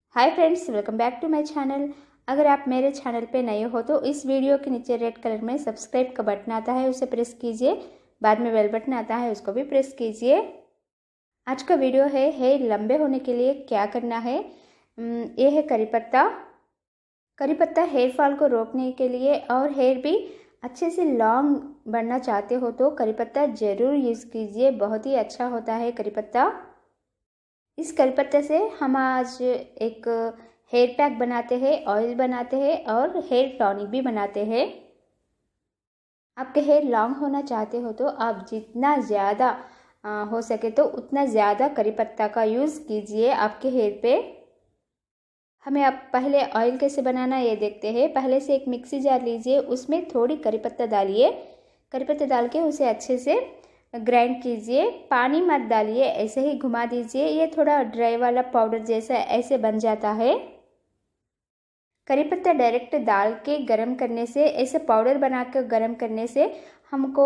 Hi friends, welcome back to my channel. अगर आप मेरे चैनल पे नए हो तो इस वीडियो के नीचे रेड कलर में सब्सक्राइब का बटन आता है, उसे प्रेस कीजिए। बाद में बेल बटन आता है, उसको भी प्रेस कीजिए। आज का वीडियो है हेयर लंबे होने के लिए क्या करना है। ये है करी पत्ता। करी पत्ता हेयर फॉल को रोकने के लिए और हेयर भी अच्छे से लॉन्ग बढ़ना चाहते हो तो करी पत्ता ज़रूर यूज़ कीजिए। बहुत ही अच्छा होता है करी पत्ता। इस करी पत्ते से हम आज एक हेयर पैक बनाते हैं, ऑयल बनाते हैं और हेयर टॉनिक भी बनाते हैं। आपके हेयर लॉन्ग होना चाहते हो तो आप जितना ज़्यादा हो सके तो उतना ज़्यादा करी पत्ता का यूज़ कीजिए आपके हेयर पे। हमें अब पहले ऑयल कैसे बनाना ये देखते हैं। पहले से एक मिक्सी जार लीजिए, उसमें थोड़ी करी पत्ता डालिए। करी पत्ता डाल के उसे अच्छे से ग्राइंड कीजिए। पानी मत डालिए, ऐसे ही घुमा दीजिए। ये थोड़ा ड्राई वाला पाउडर जैसा ऐसे बन जाता है। करी पत्ता डायरेक्ट डाल के गरम करने से, ऐसे पाउडर बना कर गरम करने से हमको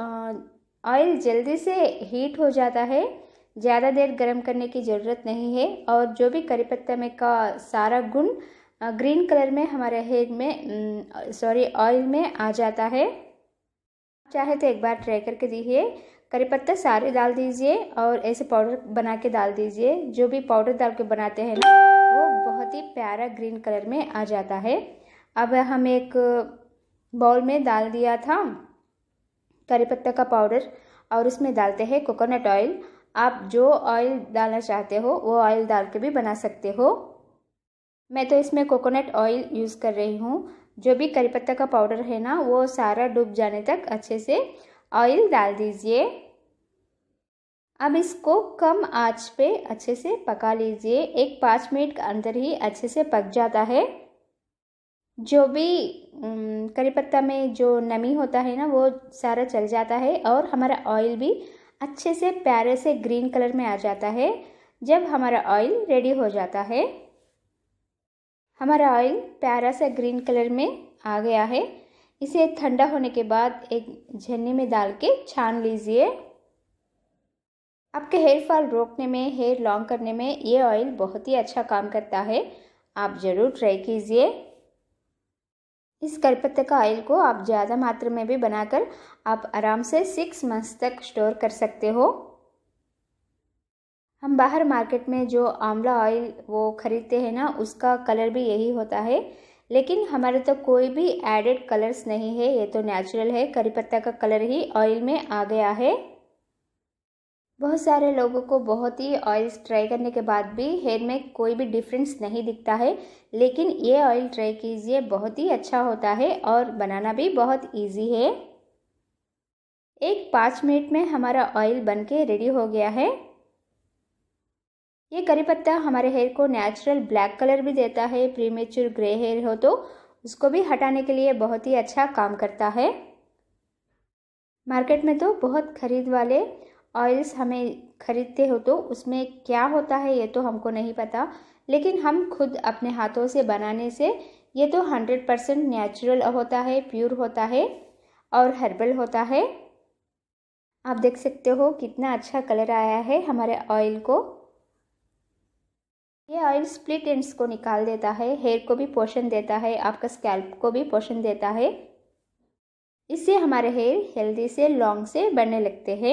ऑयल जल्दी से हीट हो जाता है। ज़्यादा देर गरम करने की ज़रूरत नहीं है। और जो भी करी पत्ता में का सारा गुण ग्रीन कलर में हमारे हेयर में ऑयल में आ जाता है। चाहे तो एक बार ट्राई करके देखिए। करी पत्ता सारे डाल दीजिए और ऐसे पाउडर बना के डाल दीजिए। जो भी पाउडर डाल के बनाते हैं ना, वो बहुत ही प्यारा ग्रीन कलर में आ जाता है। अब हम एक बाउल में डाल दिया था करी पत्ता का पाउडर और उसमें डालते हैं कोकोनट ऑयल। आप जो ऑयल डालना चाहते हो वो ऑयल डाल के भी बना सकते हो। मैं तो इसमें कोकोनट ऑयल यूज़ कर रही हूँ। जो भी करी पत्ता का पाउडर है ना, वो सारा डूब जाने तक अच्छे से ऑयल डाल दीजिए। अब इसको कम आंच पे अच्छे से पका लीजिए। 5 मिनट के अंदर ही अच्छे से पक जाता है। जो भी करी पत्ता में जो नमी होता है ना, वो सारा चल जाता है और हमारा ऑयल भी अच्छे से प्यारे से ग्रीन कलर में आ जाता है। जब हमारा ऑयल रेडी हो जाता है, हमारा ऑयल प्यारा सा ग्रीन कलर में आ गया है। इसे ठंडा होने के बाद एक झन्नी में डाल के छान लीजिए। आपके हेयर फॉल रोकने में, हेयर लॉन्ग करने में ये ऑयल बहुत ही अच्छा काम करता है। आप ज़रूर ट्राई कीजिए। इस करी पत्ते का ऑयल को आप ज़्यादा मात्रा में भी बनाकर आप आराम से 6 मंथ्स तक स्टोर कर सकते हो। हम बाहर मार्केट में जो आंवला ऑयल वो ख़रीदते हैं ना, उसका कलर भी यही होता है। लेकिन हमारे तो कोई भी एडेड कलर्स नहीं है, ये तो नेचुरल है। करी पत्ता का कलर ही ऑयल में आ गया है। बहुत सारे लोगों को बहुत ही ऑयल्स ट्राई करने के बाद भी हेयर में कोई भी डिफरेंस नहीं दिखता है। लेकिन ये ऑयल ट्राई कीजिए, बहुत ही अच्छा होता है और बनाना भी बहुत इजी है। 5 मिनट में हमारा ऑयल बनके रेडी हो गया है। ये करी पत्ता हमारे हेयर को नेचुरल ब्लैक कलर भी देता है। प्रीमेच्योर ग्रे हेयर हो तो उसको भी हटाने के लिए बहुत ही अच्छा काम करता है। मार्केट में तो बहुत खरीद वाले ऑयल्स हमें खरीदते हो तो उसमें क्या होता है ये तो हमको नहीं पता। लेकिन हम खुद अपने हाथों से बनाने से ये तो 100% नेचुरल होता है, प्योर होता है और हर्बल होता है। आप देख सकते हो कितना अच्छा कलर आया है हमारे ऑयल को। ये ऑयल स्प्लिट एंड्स को निकाल देता है, हेयर को भी पोषण देता है, आपका स्कैल्प को भी पोषण देता है। इससे हमारे हेयर हेल्दी से लॉन्ग से बढ़ने लगते हैं।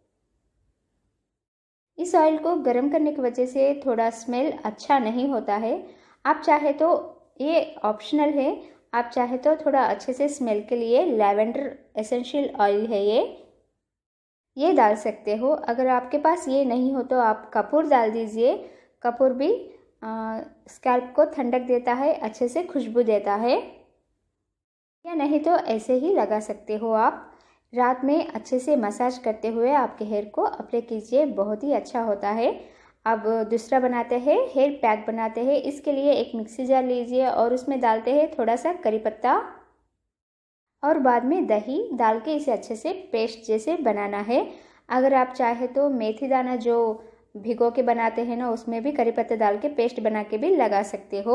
इस ऑयल को गर्म करने की वजह से थोड़ा स्मेल अच्छा नहीं होता है। आप चाहे तो, ये ऑप्शनल है, आप चाहे तो थोड़ा अच्छे से स्मेल के लिए लैवेंडर एसेंशियल ऑयल है ये डाल सकते हो। अगर आपके पास ये नहीं हो तो आप कपूर डाल दीजिए। कपूर भी स्कैल्प को ठंडक देता है, अच्छे से खुशबू देता है। या नहीं तो ऐसे ही लगा सकते हो आप। रात में अच्छे से मसाज करते हुए आपके हेयर को अप्लाई कीजिए, बहुत ही अच्छा होता है। अब दूसरा बनाते हैं, हेयर पैक बनाते हैं। इसके लिए एक मिक्सी जार लीजिए और उसमें डालते हैं थोड़ा सा करी पत्ता और बाद में दही डाल के इसे अच्छे से पेस्ट जैसे बनाना है। अगर आप चाहे तो मेथी दाना जो भिगो के बनाते हैं ना, उसमें भी करी पत्ता डाल के पेस्ट बना के भी लगा सकते हो।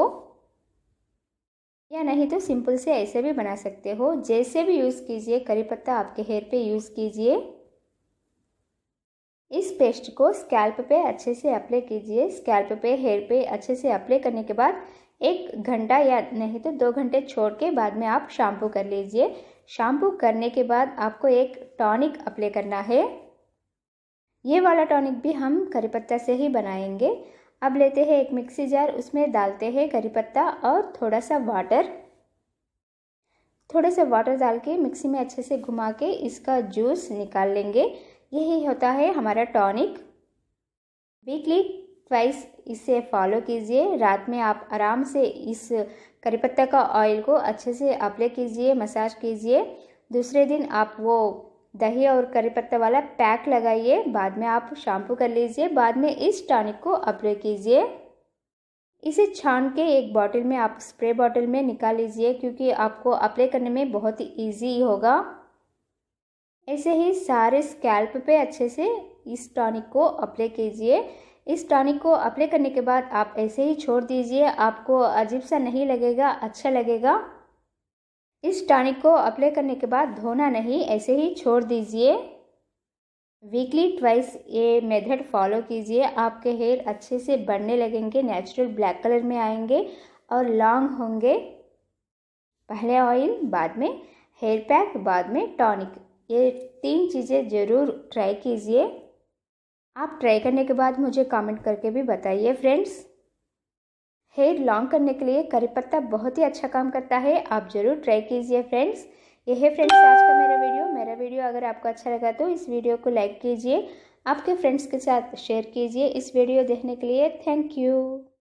या नहीं तो सिंपल से ऐसे भी बना सकते हो। जैसे भी यूज़ कीजिए, करी पत्ता आपके हेयर पे यूज़ कीजिए। इस पेस्ट को स्कैल्प पे अच्छे से अप्लाई कीजिए। स्कैल्प पे, हेयर पे अच्छे से अप्लाई करने के बाद 1 घंटा या नहीं तो 2 घंटे छोड़ के बाद में आप शैम्पू कर लीजिए। शैम्पू करने के बाद आपको एक टॉनिक अप्लाई करना है। ये वाला टॉनिक भी हम करी पत्ता से ही बनाएंगे। अब लेते हैं एक मिक्सी जार, उसमें डालते हैं करी पत्ता और थोड़ा सा वाटर डाल के मिक्सी में अच्छे से घुमा के इसका जूस निकाल लेंगे। यही होता है हमारा टॉनिक। वीकली ट्वाइस इसे फॉलो कीजिए। रात में आप आराम से इस करी पत्ता का ऑयल को अच्छे से अप्लाई कीजिए, मसाज कीजिए। दूसरे दिन आप वो दही और करी पत्ता वाला पैक लगाइए। बाद में आप शैम्पू कर लीजिए। बाद में इस टॉनिक को अप्लाई कीजिए। इसे छान के एक बॉटल में आप स्प्रे बॉटल में निकाल लीजिए, क्योंकि आपको अप्लाई करने में बहुत ही ईजी होगा। ऐसे ही सारे स्कैल्प पे अच्छे से इस टॉनिक को अप्लाई कीजिए। इस टॉनिक को अप्लाई करने के बाद आप ऐसे ही छोड़ दीजिए। आपको अजीब सा नहीं लगेगा, अच्छा लगेगा। इस टॉनिक को अप्लाई करने के बाद धोना नहीं, ऐसे ही छोड़ दीजिए। वीकली ट्वाइस ये मेथड फॉलो कीजिए। आपके हेयर अच्छे से बढ़ने लगेंगे, नेचुरल ब्लैक कलर में आएंगे और लॉन्ग होंगे। पहले ऑयल, बाद में हेयर पैक, बाद में टॉनिक, ये 3 चीज़ें ज़रूर ट्राई कीजिए। आप ट्राई करने के बाद मुझे कमेंट करके भी बताइए फ्रेंड्स। हेयर लॉन्ग करने के लिए करी पत्ता बहुत ही अच्छा काम करता है। आप ज़रूर ट्राई कीजिए फ्रेंड्स। ये है फ्रेंड्स आज का मेरा वीडियो अगर आपको अच्छा लगा तो इस वीडियो को लाइक कीजिए, आपके फ्रेंड्स के साथ शेयर कीजिए। इस वीडियो देखने के लिए थैंक यू।